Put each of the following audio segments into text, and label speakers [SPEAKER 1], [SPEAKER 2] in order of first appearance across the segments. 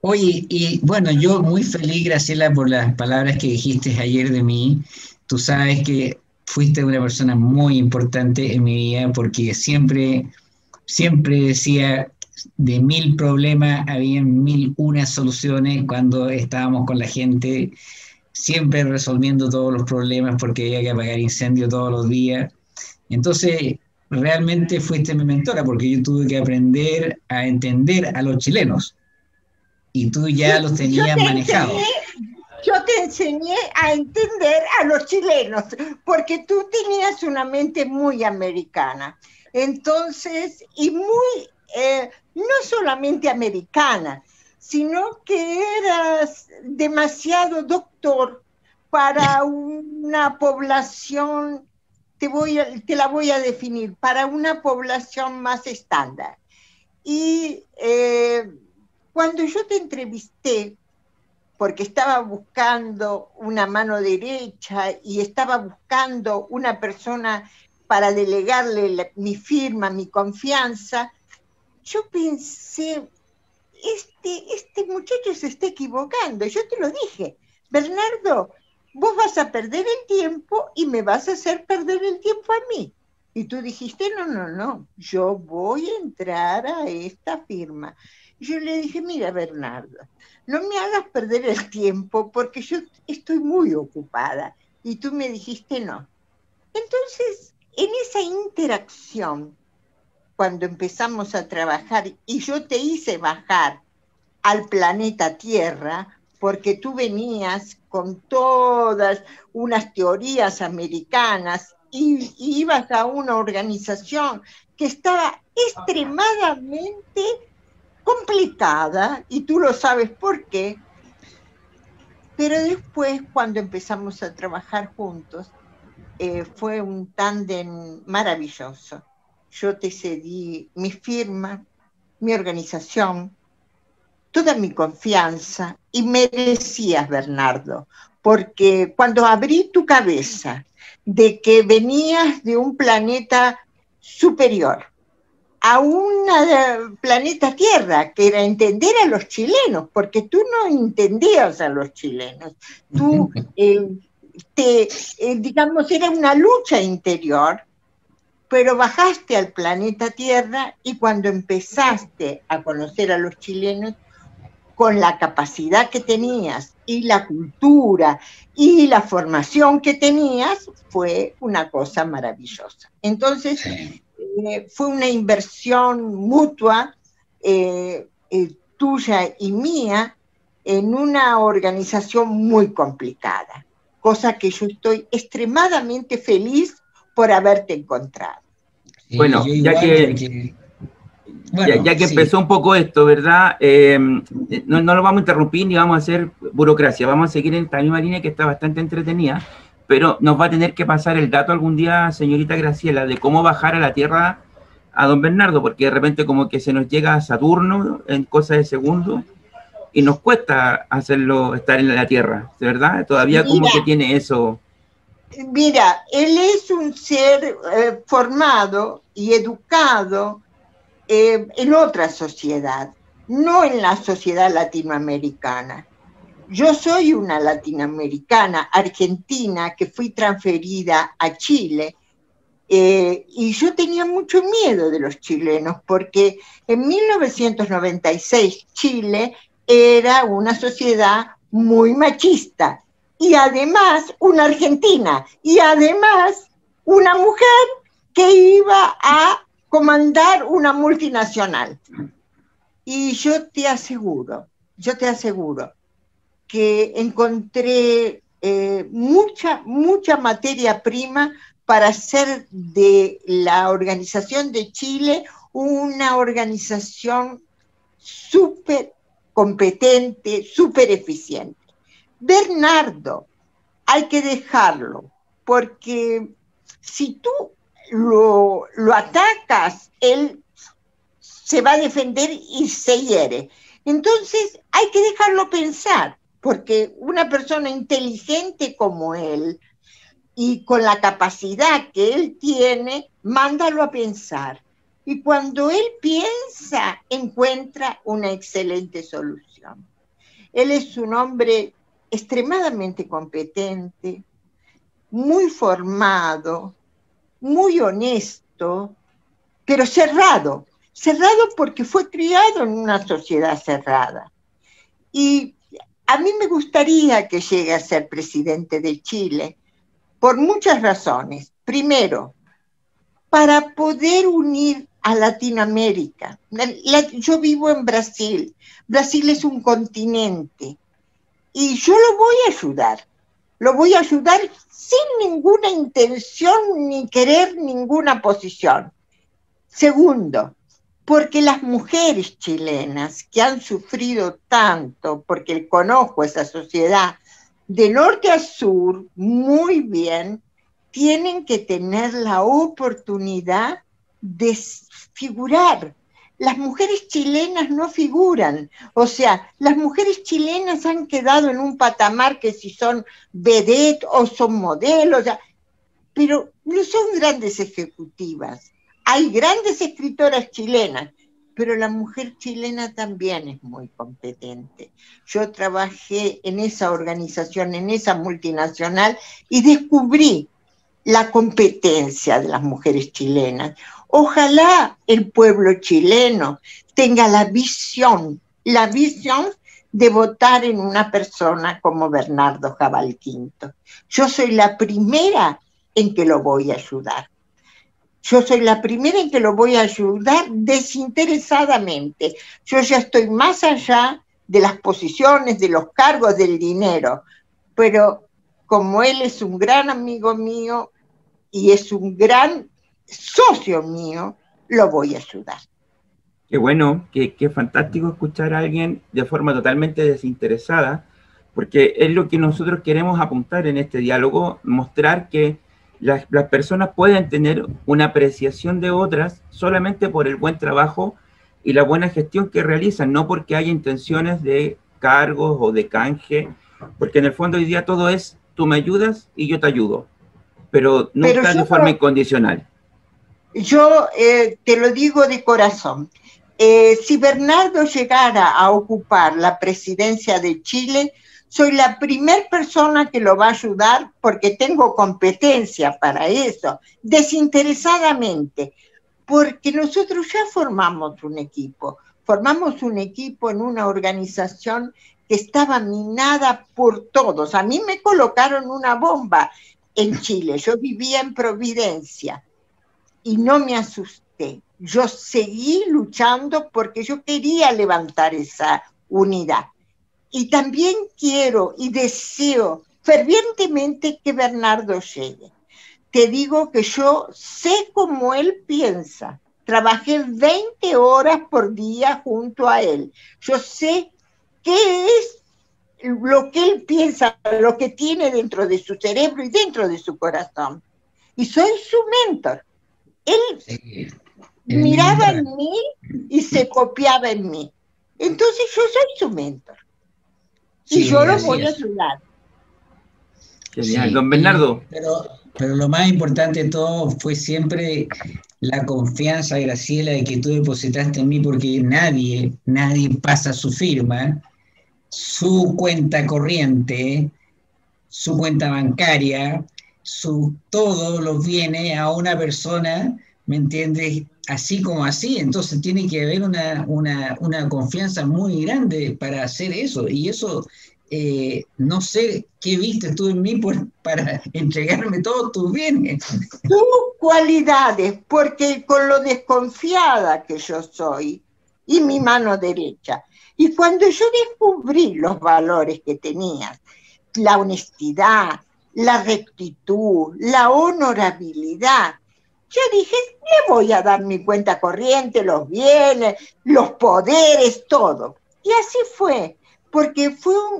[SPEAKER 1] Oye, y bueno, yo muy feliz, Graciela, por las palabras que dijiste ayer de mí. Tú sabes que fuiste una persona muy importante en mi vida porque siempre decía de mil problemas, había mil unas soluciones cuando estábamos con la gente, siempre resolviendo todos los problemas porque había que apagar incendios todos los días. Entonces, realmente fuiste mi mentora porque yo tuve que aprender a entender a los chilenos y tú ya
[SPEAKER 2] Sí,
[SPEAKER 1] los tenías manejados.
[SPEAKER 2] yo te enseñé a entender a los chilenos, porque tú tenías una mente muy americana. Entonces, y muy, no solamente americana, sino que eras demasiado doctor para una población, te la voy a definir, para una población más estándar. Y cuando yo te entrevisté, porque estaba buscando una mano derecha y estaba buscando una persona para delegarle mi firma, mi confianza, yo pensé, este muchacho se está equivocando. Yo te lo dije, Bernardo, vos vas a perder el tiempo y me vas a hacer perder el tiempo a mí. Y tú dijiste, no, no, no, yo voy a entrar a esta firma. Y yo le dije, mira, Bernardo, no me hagas perder el tiempo porque yo estoy muy ocupada. Y tú me dijiste no. Entonces, en esa interacción, cuando empezamos a trabajar y yo te hice bajar al planeta Tierra, porque tú venías con todas unas teorías americanas y ibas a una organización que estaba extremadamente complicada, y tú lo sabes por qué, pero después, cuando empezamos a trabajar juntos, fue un tándem maravilloso. Yo te cedí mi firma, mi organización, toda mi confianza y merecías, Bernardo, porque cuando abrí tu cabeza de que venías de un planeta superior a un planeta Tierra, que era entender a los chilenos, porque tú no entendías a los chilenos, tú, digamos, era una lucha interior, pero bajaste al planeta Tierra y cuando empezaste a conocer a los chilenos, con la capacidad que tenías y la cultura y la formación que tenías, fue una cosa maravillosa. Entonces,
[SPEAKER 1] Sí.
[SPEAKER 2] fue una inversión mutua, tuya y mía, en una organización muy complicada, cosa que yo estoy extremadamente feliz por haberte encontrado.
[SPEAKER 1] Y
[SPEAKER 3] Bueno,
[SPEAKER 1] yo igual porque, bueno,
[SPEAKER 3] ya que
[SPEAKER 1] sí,
[SPEAKER 3] empezó un poco esto, ¿verdad? No lo vamos a interrumpir ni vamos a hacer burocracia, vamos a seguir en esta misma línea que está bastante entretenida, pero nos va a tener que pasar el dato algún día, señorita Graciela, de cómo bajar a la Tierra a don Bernardo, porque de repente como que se nos llega a Saturno en cosas de segundos y nos cuesta hacerlo estar en la Tierra, ¿de verdad? Todavía como
[SPEAKER 2] Mira,
[SPEAKER 3] que tiene eso.
[SPEAKER 2] mira, él es un ser formado y educado en otra sociedad, no en la sociedad latinoamericana. Yo soy una latinoamericana, argentina, que fui transferida a Chile, y yo tenía mucho miedo de los chilenos, porque en 1996 Chile era una sociedad muy machista, y además una argentina, y además una mujer que iba a comandar una multinacional. Y yo te aseguro que encontré mucha materia prima para hacer de la organización de Chile una organización súper competente, súper eficiente. Bernardo, hay que dejarlo, porque si tú lo atacas, él se va a defender y se hiere. Entonces hay que dejarlo pensar, porque una persona inteligente como él y con la capacidad que él tiene, mándalo a pensar. Y cuando él piensa, encuentra una excelente solución. Él es un hombre extremadamente competente, muy formado, muy honesto, pero cerrado. Cerrado porque fue criado en una sociedad cerrada. Y a mí me gustaría que llegue a ser presidente de Chile por muchas razones. Primero, para poder unir a Latinoamérica. Yo vivo en Brasil. Brasil es un continente y yo lo voy a ayudar. Lo voy a ayudar sin ninguna intención ni querer ninguna posición. Segundo, porque las mujeres chilenas que han sufrido tanto, porque conozco esa sociedad de norte a sur muy bien, tienen que tener la oportunidad de figurar. Las mujeres chilenas no figuran, o sea, las mujeres chilenas han quedado en un patamar que si son vedette o son modelos, pero no son grandes ejecutivas. Hay grandes escritoras chilenas, pero la mujer chilena también es muy competente. Yo trabajé en esa organización, en esa multinacional, y descubrí la competencia de las mujeres chilenas. Ojalá el pueblo chileno tenga la visión de votar en una persona como Bernardo Jabal Quinto. Yo soy la primera en que lo voy a ayudar. Yo soy la primera en que lo voy a ayudar desinteresadamente. Yo ya estoy más allá de las posiciones, de los cargos, del dinero. Pero como él es un gran amigo mío y es un gran socio mío, lo voy a ayudar.
[SPEAKER 3] Qué bueno, qué fantástico escuchar a alguien de forma totalmente desinteresada, porque es lo que nosotros queremos apuntar en este diálogo, mostrar que las personas pueden tener una apreciación de otras solamente por el buen trabajo y la buena gestión que realizan, no porque haya intenciones de cargos o de canje, porque en el fondo hoy día todo es tú me ayudas y yo te ayudo, pero nunca de forma incondicional.
[SPEAKER 2] Yo te lo digo de corazón. Si Bernardo llegara a ocupar la presidencia de Chile, soy la primera persona que lo va a ayudar porque tengo competencia para eso, desinteresadamente, porque nosotros ya formamos un equipo en una organización que estaba minada por todos. A mí me colocaron una bomba en Chile, yo vivía en Providencia y no me asusté. Yo seguí luchando porque yo quería levantar esa unidad. Y también quiero y deseo fervientemente que Bernardo llegue. Te digo que yo sé cómo él piensa. Trabajé 20 horas por día junto a él. Yo sé qué es lo que él piensa, lo que tiene dentro de su cerebro y dentro de su corazón. Y soy su mentor. Él miraba en mí y se copiaba en mí. Entonces yo soy su mentor. Y yo lo voy a ayudar.
[SPEAKER 3] Genial. Sí, don Bernardo.
[SPEAKER 1] Pero lo más importante de todo fue siempre la confianza, Graciela, de que tú depositaste en mí, porque nadie pasa su firma, su cuenta corriente, su cuenta bancaria, todo lo viene a una persona, ¿me entiendes? Así como así. Entonces tiene que haber una confianza muy grande para hacer eso. Y eso, no sé qué viste tú en mí para entregarme todos tus bienes.
[SPEAKER 2] Tus cualidades, porque con lo desconfiada que yo soy, y mi mano derecha, y cuando yo descubrí los valores que tenías, la honestidad, la rectitud, la honorabilidad, yo dije, le voy a dar mi cuenta corriente, los bienes, los poderes, todo. Y así fue, porque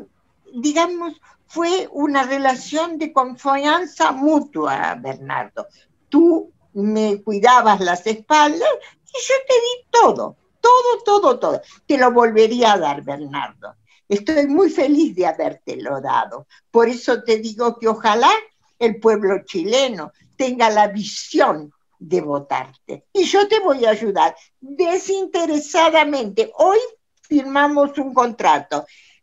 [SPEAKER 2] fue una relación de confianza mutua, Bernardo. Tú me cuidabas las espaldas y yo te di todo. Te lo volvería a dar, Bernardo. Estoy muy feliz de habértelo dado. Por eso te digo que ojalá el pueblo chileno tenga la visión de votarte. Y yo te voy a ayudar desinteresadamente. Hoy firmamos un contrato.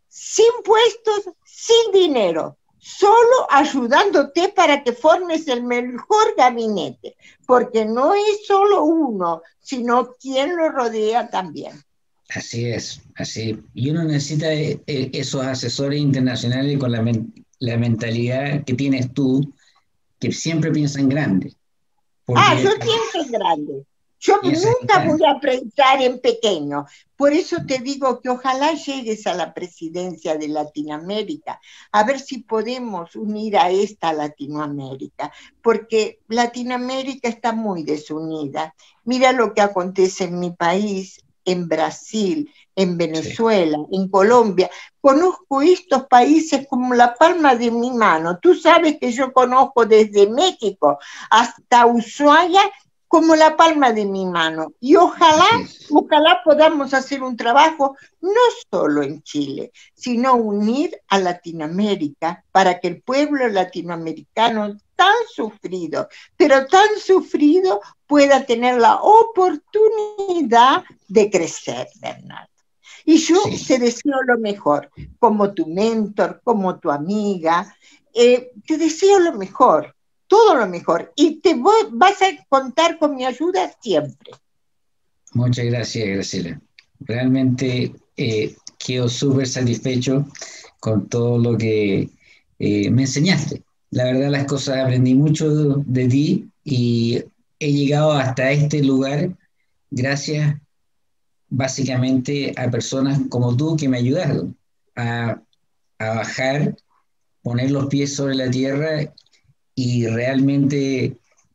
[SPEAKER 2] sin puestos, sin dinero, solo ayudándote para que formes el mejor gabinete, porque no es solo uno, sino quien lo rodea también.
[SPEAKER 1] Así es, así. Y uno necesita esos asesores internacionales con la mentalidad que tienes tú, que siempre piensan grande.
[SPEAKER 2] Yo
[SPEAKER 1] Porque
[SPEAKER 2] pienso en grande. Yo
[SPEAKER 1] piensas en
[SPEAKER 2] nunca voy
[SPEAKER 1] grande.
[SPEAKER 2] a pensar en pequeño. Por eso te digo que ojalá llegues a la presidencia de Latinoamérica, a ver si podemos unir a esta Latinoamérica, porque Latinoamérica está muy desunida. Mira lo que acontece en mi país, en Brasil, en
[SPEAKER 1] Sí,
[SPEAKER 2] Venezuela, en Colombia. Conozco estos países como la palma de mi mano. Tú sabes que yo conozco desde México hasta Ushuaia como la palma de mi mano. Y
[SPEAKER 1] así es.
[SPEAKER 2] ojalá podamos hacer un trabajo no solo en Chile, sino unir a Latinoamérica para que el pueblo latinoamericano tan sufrido, pero tan sufrido, pueda tener la oportunidad de crecer, Bernardo. Y yo
[SPEAKER 1] Sí.
[SPEAKER 2] te deseo lo mejor, como tu mentor, como tu amiga, te deseo lo mejor, todo lo mejor, y vas a contar con mi ayuda siempre.
[SPEAKER 1] Muchas gracias, Graciela. Realmente quedo súper satisfecho con todo lo que me enseñaste. La verdad, las cosas aprendí mucho de ti y he llegado hasta este lugar gracias básicamente a personas como tú que me ayudaron a, a bajar, poner los pies sobre la tierra y realmente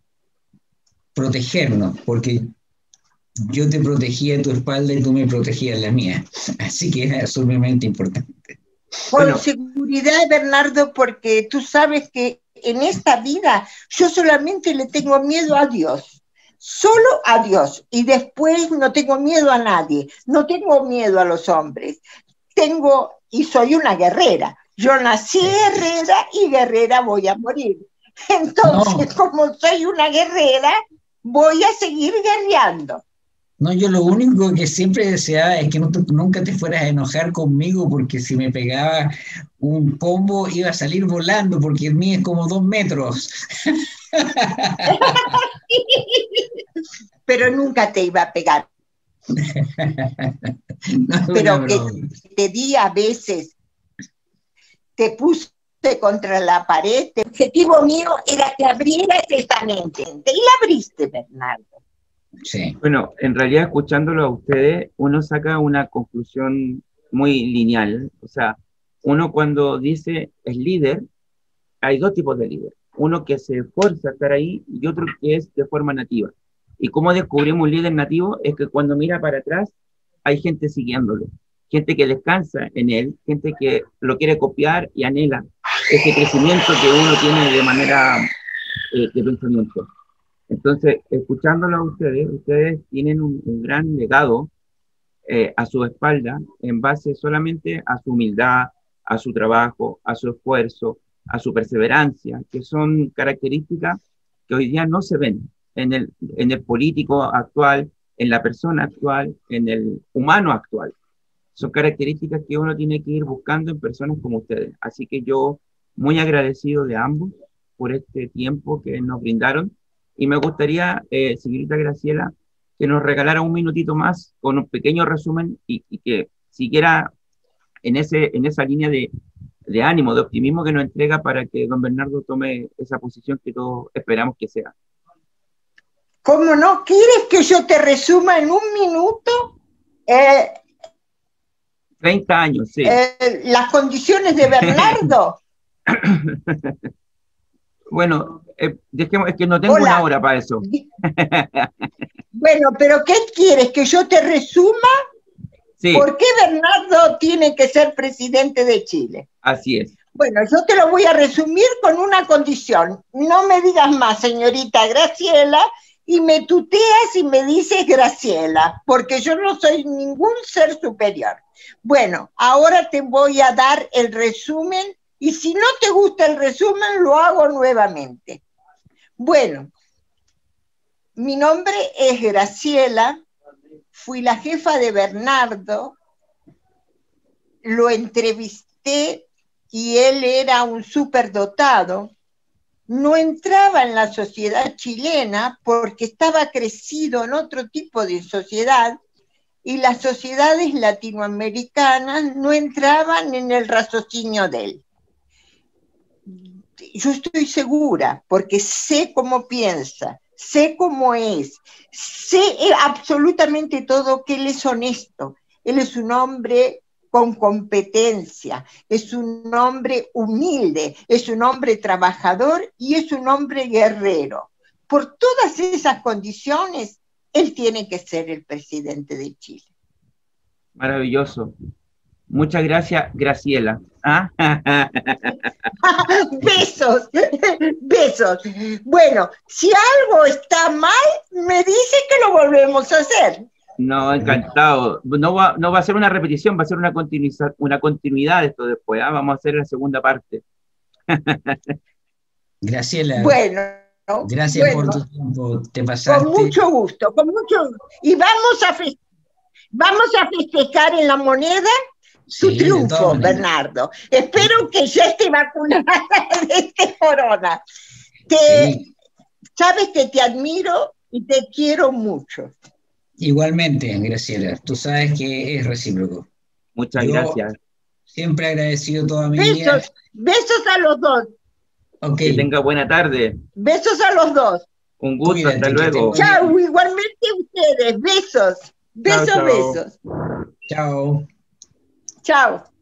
[SPEAKER 1] protegernos, porque yo te protegía tu espalda y tú me protegías la mía. Así que es sumamente importante.
[SPEAKER 2] Con
[SPEAKER 3] Bueno,
[SPEAKER 2] seguridad, Bernardo, porque tú sabes que en esta vida yo solamente le tengo miedo a Dios. Solo a Dios. Y después no tengo miedo a nadie. No tengo miedo a los hombres. Y soy una guerrera. Yo nací guerrera y guerrera voy a morir.
[SPEAKER 1] No,
[SPEAKER 2] Entonces, como soy una guerrera, voy a seguir guerreando.
[SPEAKER 1] no, yo lo único que siempre deseaba es que nunca te fueras a enojar conmigo porque si me pegaba un combo iba a salir volando porque el mío es como 2 metros.
[SPEAKER 2] Pero nunca te iba a pegar.
[SPEAKER 1] No es una
[SPEAKER 2] Pero que
[SPEAKER 1] broma.
[SPEAKER 2] te di a veces, te puse contra la pared. El objetivo mío era que abrieras esa mente. Y la abriste, Bernardo.
[SPEAKER 1] Sí,
[SPEAKER 3] bueno, en realidad escuchándolo a ustedes, uno saca una conclusión muy lineal. O sea, uno cuando dice es líder, hay dos tipos de líder. Uno que se esfuerza a estar ahí y otro que es de forma nativa. ¿Y cómo descubrimos un líder nativo? Es que cuando mira para atrás hay gente siguiéndolo, gente que descansa en él, gente que lo quiere copiar y anhela ese crecimiento que uno tiene de manera de pensamiento. Entonces, escuchándolo a ustedes, ustedes tienen un gran legado a su espalda en base solamente a su humildad, a su trabajo, a su esfuerzo, a su perseverancia, que son características que hoy día no se ven en el político actual, en la persona actual, en el humano actual. Son características que uno tiene que ir buscando en personas como ustedes. Así que yo muy agradecido de ambos por este tiempo que nos brindaron y me gustaría, señorita Graciela, que nos regalara un minutito más con un pequeño resumen y que siguiera en esa línea de ánimo, de optimismo que nos entrega para que don Bernardo tome esa posición que todos esperamos que sea.
[SPEAKER 2] ¿Cómo no? ¿Quieres que yo te resuma en un minuto
[SPEAKER 3] 30 años, sí.
[SPEAKER 2] las condiciones de Bernardo?
[SPEAKER 3] Bueno, dejemos, es que no tengo una
[SPEAKER 2] Hola.
[SPEAKER 3] hora para eso.
[SPEAKER 2] Bueno, pero ¿qué quieres? ¿Que yo te resuma?
[SPEAKER 3] Sí,
[SPEAKER 2] ¿Por qué Bernardo tiene que ser presidente de Chile?
[SPEAKER 3] así es.
[SPEAKER 2] Bueno, yo te lo voy a resumir con una condición. No me digas más, señorita Graciela, y me tuteas y me dices Graciela, porque yo no soy ningún ser superior. Bueno, ahora te voy a dar el resumen, y si no te gusta el resumen, lo hago nuevamente. Bueno, mi nombre es Graciela, fui la jefa de Bernardo lo entrevisté y él era un superdotado, no entraba en la sociedad chilena porque estaba crecido en otro tipo de sociedad y las sociedades latinoamericanas no entraban en el raciocinio de él. Yo estoy segura, porque sé cómo piensa, sé cómo es, sé absolutamente todo, que él es honesto, él es un hombre con competencia, es un hombre humilde, es un hombre trabajador y es un hombre guerrero. Por todas esas condiciones, él tiene que ser el presidente de Chile.
[SPEAKER 3] Maravilloso. Muchas gracias, Graciela. ¿Ah?
[SPEAKER 2] Besos, besos. Bueno, si algo está mal, me dice que lo volvemos a hacer.
[SPEAKER 3] No, encantado. No va a ser una repetición, va a ser una continuidad de esto después. ¿Ah? Vamos a hacer la segunda parte.
[SPEAKER 1] Graciela,
[SPEAKER 2] bueno,
[SPEAKER 1] gracias por tu tiempo. Te pasaste.
[SPEAKER 2] Con mucho gusto, con mucho gusto. Y vamos a festejar en La Moneda su triunfo, Bernardo. Espero que ya esté vacunada de este corona. Sabes que te admiro y te quiero mucho.
[SPEAKER 1] Igualmente, Graciela, tú sabes que es recíproco.
[SPEAKER 3] Muchas gracias.
[SPEAKER 1] Siempre agradecido toda mi vida.
[SPEAKER 2] Besos a los dos.
[SPEAKER 1] Okay.
[SPEAKER 3] Que tenga buena tarde.
[SPEAKER 2] Besos a los dos.
[SPEAKER 3] Un gusto, cuídate, hasta luego.
[SPEAKER 2] Chao, igualmente ustedes. Besos. Besos,
[SPEAKER 3] chao, chao.
[SPEAKER 2] besos.
[SPEAKER 1] Chao.
[SPEAKER 2] Chao.